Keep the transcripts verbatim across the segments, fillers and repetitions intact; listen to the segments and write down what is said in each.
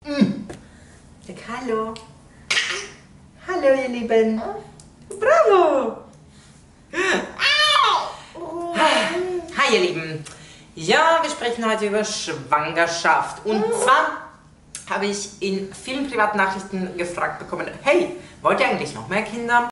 Mm. Sag hallo. Hallo, ihr Lieben. Bravo. Hi, ihr Lieben. Ja, wir sprechen heute über Schwangerschaft. Und zwar habe ich in vielen privaten Nachrichten gefragt bekommen, hey, wollt ihr eigentlich noch mehr Kinder?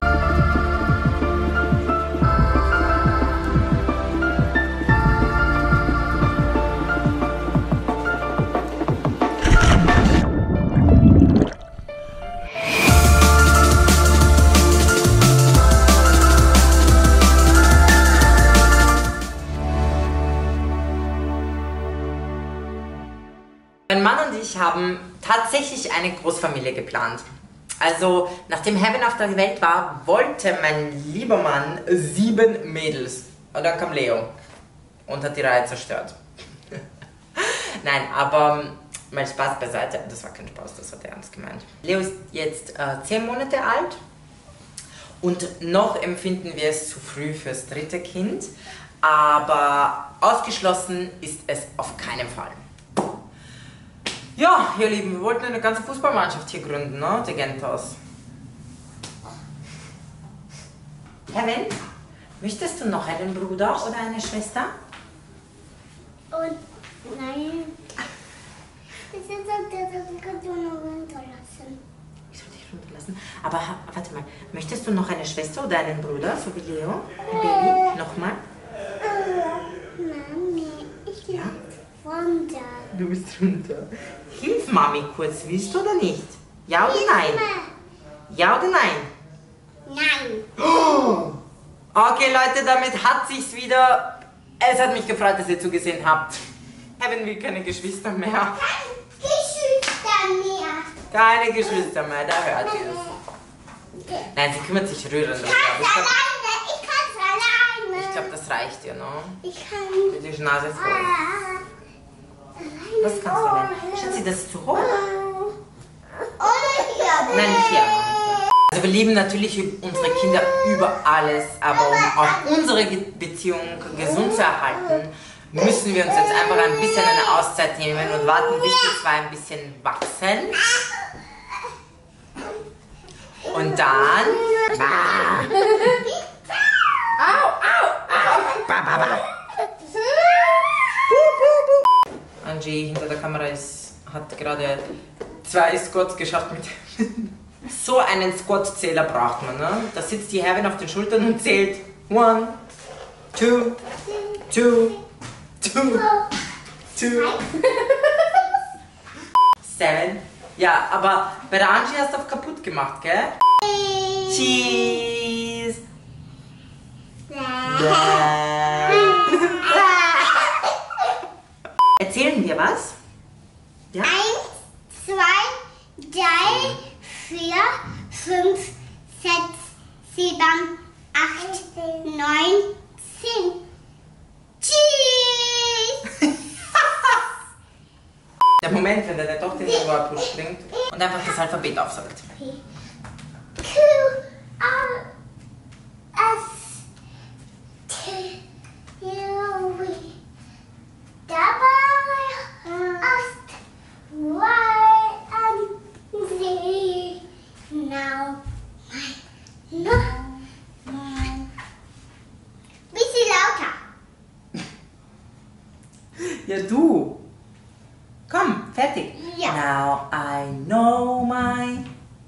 Mein Mann und ich haben tatsächlich eine Großfamilie geplant. Also, nachdem Heaven auf der Welt war, wollte mein lieber Mann sieben Mädels. Und dann kam Leo und hat die Reihe zerstört. Nein, aber mal Spaß beiseite. Das war kein Spaß, das hat er ernst gemeint. Leo ist jetzt äh, zehn Monate alt und noch empfinden wir es zu früh fürs dritte Kind. Aber ausgeschlossen ist es auf keinen Fall. Ja, ihr Lieben, wir wollten eine ganze Fußballmannschaft hier gründen, ne? Die Gentos. Heaven, möchtest du noch einen Bruder oder eine Schwester? Und nein. Ich soll dich nur runterlassen. Ich soll dich runterlassen? Aber warte mal, möchtest du noch eine Schwester oder einen Bruder, so wie Leo? Ein Baby? Nochmal? Mami, ich will Ja? runter. Du bist runter. Hilf Mami kurz, willst du oder nicht? Ja oder nein? Ja oder nein? Nein. Oh. Okay Leute, damit hat sich's wieder. Es hat mich gefreut, dass ihr zugesehen habt. Heaven will keine Geschwister mehr. Keine Geschwister mehr. Keine Geschwister mehr, da hört ihr es. Nein, sie kümmert sich rührend. Ich kann's alleine. Ich kann's alleine. Ich glaube, das reicht dir, ne? Ich kann. Die Nase ist voll. Alleine. Was kannst du allein? Schatzi, das ist zu hoch. Oder hier. Nein, nicht hier. Also wir lieben natürlich unsere Kinder über alles, aber um auch unsere Beziehung gesund zu erhalten, müssen wir uns jetzt einfach ein bisschen eine Auszeit nehmen und warten, bis die zwei ein bisschen wachsen. Und dann... Au, au, au! Ba, ba, ba. Angie hinter der Kamera ist, hat gerade zwei Squats geschafft mit. So einen Squat-Zähler braucht man, ne? Da sitzt die Heaven auf den Schultern und zählt. One, two, two, two, two, seven. Ja, aber bei der Angie hast du auf kaputt gemacht, gell? Cheese. Erzählen wir was? Ja? Eins, zwei, drei, vier, fünf, sechs, sieben, acht, neun, zehn. Tschüss! Der Moment, wenn deine Tochter in den Whirlpool springt und einfach das Alphabet aufsagt. Q, R, S, T, U, V, W, X, Y, and Z. Now, my, my. Bisschen lauter. Ja, du. Komm, fertig. Ja. Now I know my...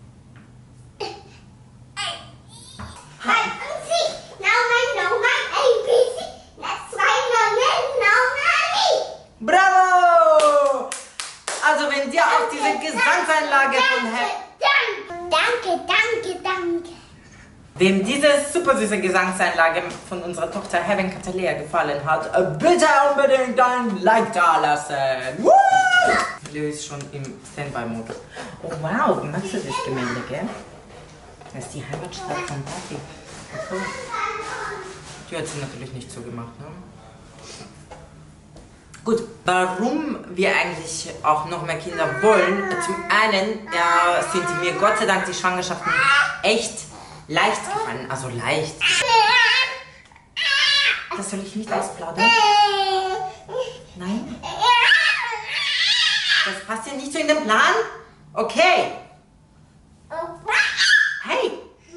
Hi, and Z. Now I know my A B C. That's why I know my. Bravo! Also wenn dir auch diese Gesangseinlage von Heaven... Danke, danke, danke. Wem diese super süße Gesangseinlage von unserer Tochter Heaven Catalea gefallen hat, bitte unbedingt ein Like da lassen. Woo! Leo ist schon im Standby-Modus. Oh wow, magst du das Gemälde, gell? Das ist die Heimatstadt von Papi. Okay. Die hat sie natürlich nicht so gemacht, ne? Gut, warum wir eigentlich auch noch mehr Kinder wollen? Zum einen ja, sind mir Gott sei Dank die Schwangerschaften echt leicht gefallen. Also leicht. Das soll ich nicht ausplaudern? Nein? Das passt ja nicht so in den Plan. Okay. Hey.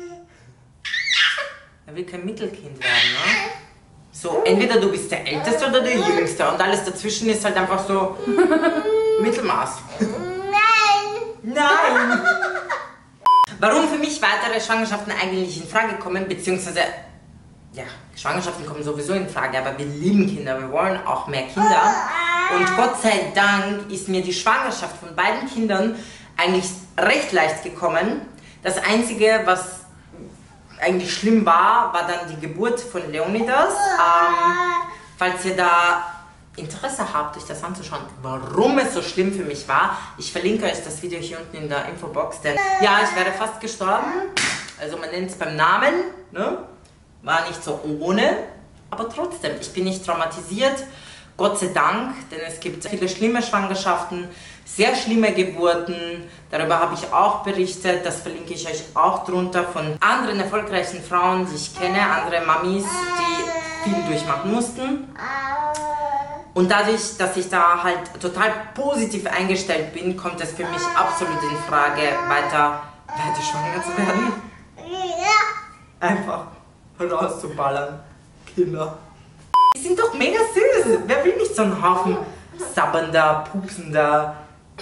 Er will kein Mittelkind werden, ne? So, entweder du bist der Älteste oder der Jüngste und alles dazwischen ist halt einfach so Mittelmaß. Nein. Nein. Warum für mich weitere Schwangerschaften eigentlich in Frage kommen, beziehungsweise, ja, Schwangerschaften kommen sowieso in Frage, aber wir lieben Kinder, wir wollen auch mehr Kinder. Und Gott sei Dank ist mir die Schwangerschaft von beiden Kindern eigentlich recht leicht gekommen. Das Einzige, was eigentlich schlimm war, war dann die Geburt von Leonidas. Ähm, falls ihr da Interesse habt, euch das anzuschauen, warum es so schlimm für mich war, ich verlinke euch das Video hier unten in der Infobox, denn ja, ich wäre fast gestorben. Also man nennt es beim Namen, ne? War nicht so ohne, aber trotzdem, ich bin nicht traumatisiert, Gott sei Dank, denn es gibt viele schlimme Schwangerschaften, sehr schlimme Geburten, darüber habe ich auch berichtet, das verlinke ich euch auch drunter von anderen erfolgreichen Frauen, die ich kenne, andere Mamis, die viel durchmachen mussten. Und dadurch, dass ich da halt total positiv eingestellt bin, kommt es für mich absolut in Frage, weiter, weiter schwanger zu werden. Einfach rauszuballern, Kinder. Die sind doch mega süß. Wer will nicht so einen Haufen sabbernder, pupsender,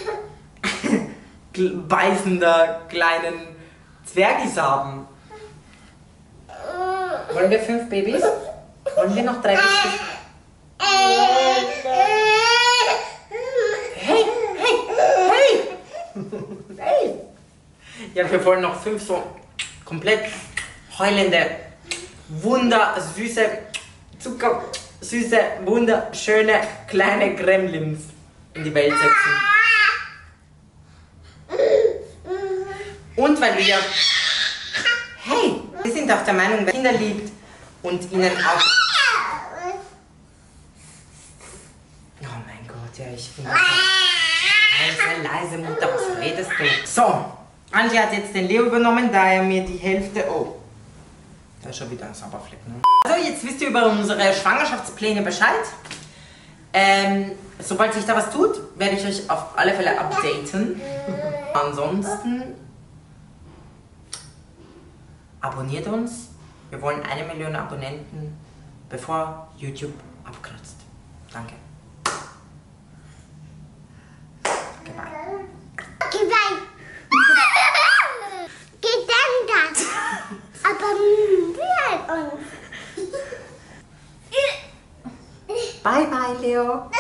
beißender kleinen Zwergis haben? Wollen wir fünf Babys? Wollen wir noch drei bis fünf? Hey, hey, hey! Hey! Ja, wir wollen noch fünf so komplett heulende, wundersüße, zuckersüße, wunderschöne kleine Gremlins in die Welt setzen. Und weil wir, hey, wir sind auch der Meinung, wer Kinder liebt und ihnen auch... Oh mein Gott, ja, ich finde das leise, leise, Mutter, was redest du? So, Angie hat jetzt den Leo übernommen, da er mir die Hälfte... Oh, da ist schon wieder ein Sauberfleck, ne? Also, jetzt wisst ihr über unsere Schwangerschaftspläne Bescheid. Ähm, sobald sich da was tut, werde ich euch auf alle Fälle updaten. Ansonsten... Abonniert uns. Wir wollen eine Million Abonnenten, bevor YouTube abkratzt. Danke. Goodbye. Goodbye. Geht dann das. Aber wir uns. Bye bye, Leo.